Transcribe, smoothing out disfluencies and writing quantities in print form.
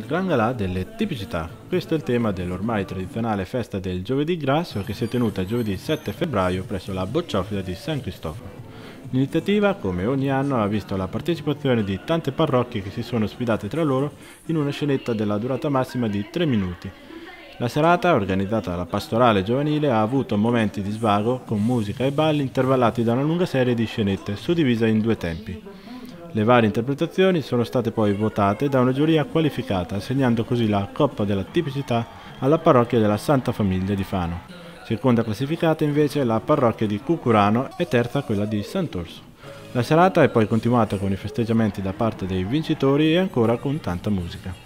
Gran Galà delle tipicità. Questo è il tema dell'ormai tradizionale festa del Giovedì Grasso che si è tenuta giovedì 7 febbraio presso la bocciofila di San Cristoforo. L'iniziativa, come ogni anno, ha visto la partecipazione di tante parrocchie che si sono sfidate tra loro in una scenetta della durata massima di 3 minuti. La serata, organizzata dalla pastorale giovanile, ha avuto momenti di svago con musica e balli intervallati da una lunga serie di scenette suddivisa in due tempi. Le varie interpretazioni sono state poi votate da una giuria qualificata, assegnando così la Coppa della Tipicità alla parrocchia della Santa Famiglia di Fano. Seconda classificata invece la parrocchia di Cucurano e terza quella di Sant'Orso. La serata è poi continuata con i festeggiamenti da parte dei vincitori e ancora con tanta musica.